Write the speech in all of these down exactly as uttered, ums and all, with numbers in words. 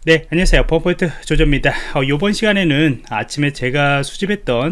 네, 안녕하세요. 버퍼포인트 조조입니다. 어, 이번 시간에는 아침에 제가 수집했던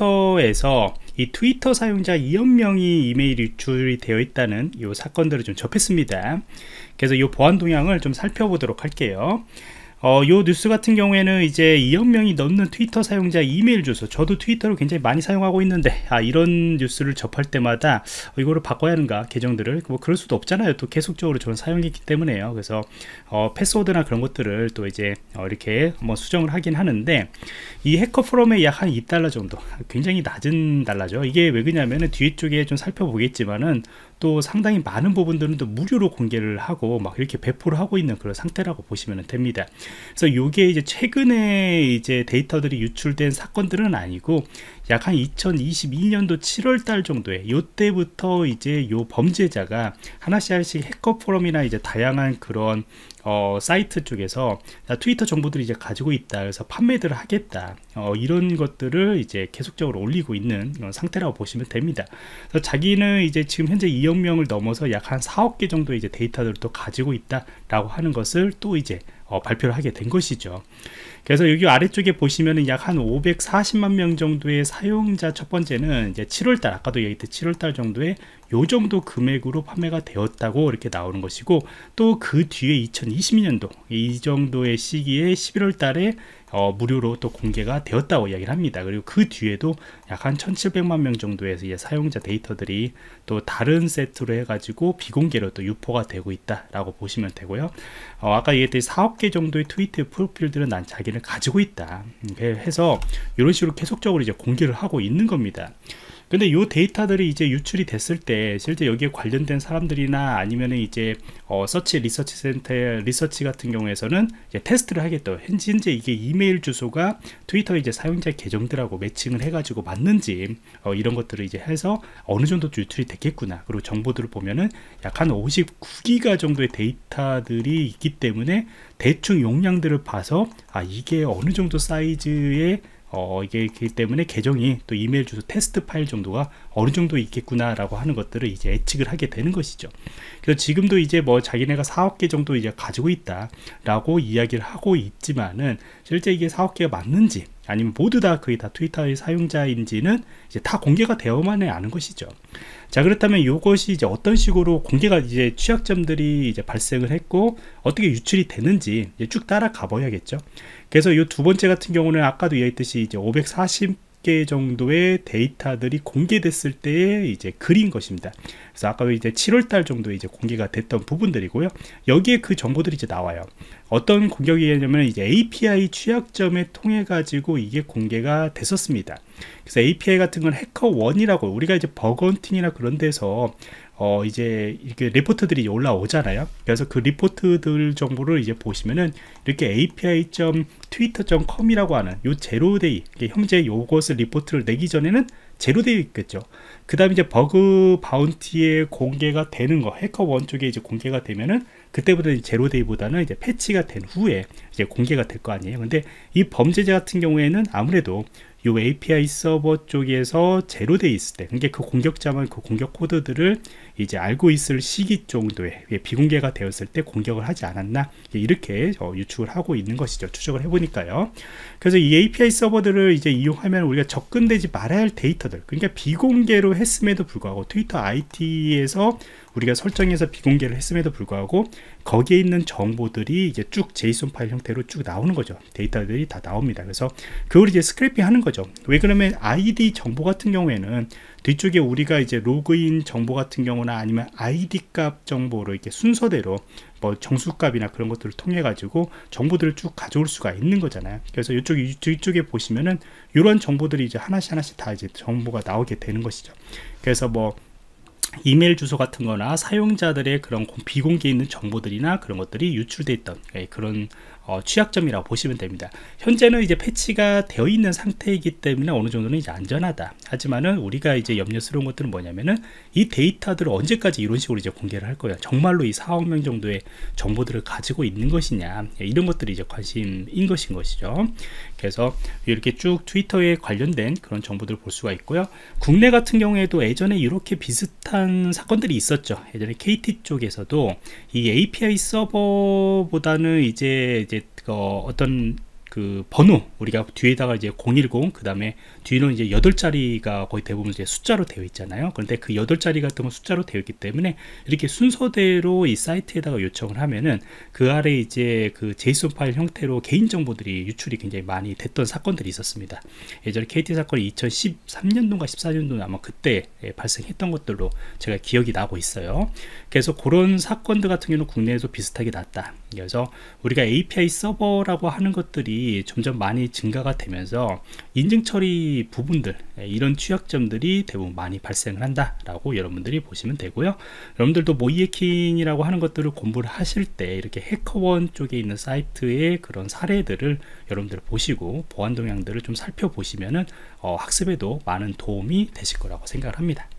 트위터에서 이 트위터 사용자 이억 명이 이메일 유출이 되어 있다는 이 사건들을 좀 접했습니다. 그래서 이 보안 동향을 좀 살펴보도록 할게요. 어, 요 뉴스 같은 경우에는 이제 이억 명이 넘는 트위터 사용자 이메일 주소, 저도 트위터를 굉장히 많이 사용하고 있는데 아, 이런 뉴스를 접할 때마다 어, 이거를 바꿔야 하는가, 계정들을. 뭐 그럴 수도 없잖아요. 또 계속적으로 저는 사용했기 때문에요. 그래서 어, 패스워드나 그런 것들을 또 이제 어, 이렇게 뭐 수정을 하긴 하는데, 이 해커 포럼에 약 한 이 달러 정도, 굉장히 낮은 달러죠. 이게 왜 그러냐면은 뒤쪽에 좀 살펴보겠지만은 또 상당히 많은 부분들은 또 무료로 공개를 하고 막 이렇게 배포를 하고 있는 그런 상태라고 보시면 됩니다. 그래서 이게 이제 최근에 이제 데이터들이 유출된 사건들은 아니고 약 한 이천이십이 년도 칠월 달 정도에 요때부터 이제 요 범죄자가 하나씩 하나씩 해커 포럼이나 이제 다양한 그런 어, 사이트 쪽에서 트위터 정보들을 이제 가지고 있다, 그래서 판매들을 하겠다, 어, 이런 것들을 이제 계속적으로 올리고 있는 상태라고 보시면 됩니다. 그래서 자기는 이제 지금 현재 이억 명을 넘어서 약 한 사억 개 정도 이제 데이터들을 또 가지고 있다라고 하는 것을 또 이제 어, 발표를 하게 된 것이죠. 그래서 여기 아래쪽에 보시면은 약 한 오백사십만 명 정도의 사용자, 첫 번째는 이제 칠월 달, 아까도 얘기했듯이 칠월 달 정도에 요 정도 금액으로 판매가 되었다고 이렇게 나오는 것이고, 또 그 뒤에 이천이십이 년도 이 정도의 시기에 십일월 달에 어, 무료로 또 공개가 되었다고 이야기를 합니다. 그리고 그 뒤에도 약 한 천칠백만 명 정도의 이제 사용자 데이터들이 또 다른 세트로 해가지고 비공개로 또 유포가 되고 있다라고 보시면 되고요. 어, 아까 얘기했듯이 사억 개 정도의 트위터 프로필들은 난 자기를 가지고 있다 해서 이런 식으로 계속적으로 이제 공개를 하고 있는 겁니다. 근데 이 데이터들이 이제 유출이 됐을 때 실제 여기에 관련된 사람들이나 아니면은 이제 어, 서치 리서치 센터의 리서치 같은 경우에서는 이제 테스트를 하겠다. 현재 이게 이메일 주소가 트위터 이제 사용자 계정들하고 매칭을 해가지고 맞는지 어, 이런 것들을 이제 해서 어느 정도 유출이 됐겠구나. 그리고 정보들을 보면은 약 한 오십구 기가 정도의 데이터들이 있기 때문에 대충 용량들을 봐서 아, 이게 어느 정도 사이즈의 어, 이게 있기 때문에 계정이 또 이메일 주소 테스트 파일 정도가 어느 정도 있겠구나 라고 하는 것들을 이제 예측을 하게 되는 것이죠. 그래서 지금도 이제 뭐 자기네가 사억 개 정도 이제 가지고 있다 라고 이야기를 하고 있지만은 실제 이게 사억 개가 맞는지 아니면 모두 다 거의 다 트위터의 사용자인지는 이제 다 공개가 되어만은 아는 것이죠. 자, 그렇다면 이것이 이제 어떤 식으로 공개가 이제 취약점들이 이제 발생을 했고 어떻게 유출이 되는지 이제 쭉 따라가 봐야겠죠. 그래서 이 두 번째 같은 경우는 아까도 얘기했듯이 이제 오백사십 개 정도의 데이터들이 공개됐을 때의 이제 글인 것입니다. 그래서 아까도 이제 칠월 달 정도 이제 공개가 됐던 부분들이고요. 여기에 그 정보들이 이제 나와요. 어떤 공격이냐면 이제 에이피아이 취약점에 통해 가지고 이게 공개가 됐었습니다. 그래서 에이피아이 같은 건 해커원이라고, 우리가 이제 버그헌팅이나 그런 데서 어 이제 이렇게 리포트들이 올라오잖아요. 그래서 그 리포트들 정보를 이제 보시면은 이렇게 에이피아이 점 트위터 점 컴이라고 하는 요 제로데이, 현재 요것을 리포트를 내기 전에는 제로데이 있겠죠. 그 다음에 이제 버그 바운티에 공개가 되는 거, 해커원 쪽에 이제 공개가 되면은 그때보다 제로데이보다는 이제 패치가 된 후에 이제 공개가 될 거 아니에요. 근데 이 범죄자 같은 경우에는 아무래도 요 에이피아이 서버 쪽에서 제로되어 있을 때, 그러니까 그 공격자만 그 공격 코드들을 이제 알고 있을 시기 정도에 비공개가 되었을 때 공격을 하지 않았나, 이렇게 유축을 하고 있는 것이죠. 추적을 해보니까요. 그래서 이 에이피아이 서버들을 이제 이용하면 우리가 접근되지 말아야 할 데이터들, 그러니까 비공개로 했음에도 불구하고 트위터 아이티에서 우리가 설정해서 비공개를 했음에도 불구하고 거기에 있는 정보들이 이제 쭉 제이슨 파일 형태로 쭉 나오는 거죠. 데이터들이 다 나옵니다. 그래서 그걸 이제 스크래핑 하는 거죠. 왜 그러면 아이디 정보 같은 경우에는 뒤쪽에 우리가 이제 로그인 정보 같은 경우나 아니면 아이디 값 정보로 이렇게 순서대로 뭐 정수값이나 그런 것들을 통해 가지고 정보들을 쭉 가져올 수가 있는 거잖아요. 그래서 이쪽 이쪽에 보시면은 이런 정보들이 이제 하나씩 하나씩 다 이제 정보가 나오게 되는 것이죠. 그래서 뭐 이메일 주소 같은 거나 사용자들의 그런 비공개 있는 정보들이나 그런 것들이 유출되어 있던 그런 어, 취약점이라고 보시면 됩니다. 현재는 이제 패치가 되어 있는 상태이기 때문에 어느 정도는 이제 안전하다. 하지만은 우리가 이제 염려스러운 것들은 뭐냐면은 이 데이터들을 언제까지 이런 식으로 이제 공개를 할 거야. 정말로 이 사억 명 정도의 정보들을 가지고 있는 것이냐, 이런 것들이 이제 관심인 것인 것이죠. 그래서 이렇게 쭉 트위터에 관련된 그런 정보들을 볼 수가 있고요. 국내 같은 경우에도 예전에 이렇게 비슷한 비슷한 사건들이 있었죠. 예전에 케이티 쪽에서도 이 에이피아이 서버보다는 이제 이제 어, 어떤 그 번호, 우리가 뒤에다가 이제 공일공, 그 다음에 뒤는 이제 여덟 자리가 거의 대부분 이제 숫자로 되어 있잖아요. 그런데 그 여덟 자리 같은 건 숫자로 되어 있기 때문에 이렇게 순서대로 이 사이트에다가 요청을 하면은 그 아래 이제 그 제이슨 파일 형태로 개인 정보들이 유출이 굉장히 많이 됐던 사건들이 있었습니다. 예전에 케이티 사건이 이천십삼 년도인가 십사 년도 아마 그때 발생했던 것들로 제가 기억이 나고 있어요. 그래서 그런 사건들 같은 경우는 국내에서 비슷하게 났다. 그래서 우리가 에이피아이 서버라고 하는 것들이 점점 많이 증가가 되면서 인증 처리 부분들, 이런 취약점들이 대부분 많이 발생을 한다 라고 여러분들이 보시면 되고요. 여러분들도 모이에킹이라고 하는 것들을 공부를 하실 때 이렇게 해커원 쪽에 있는 사이트의 그런 사례들을 여러분들 보시고 보안 동향들을 좀 살펴보시면은 어, 학습에도 많은 도움이 되실 거라고 생각을 합니다.